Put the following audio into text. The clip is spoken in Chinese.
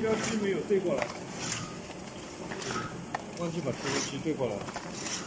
标机没有对过来，忘记把贴标机对过来。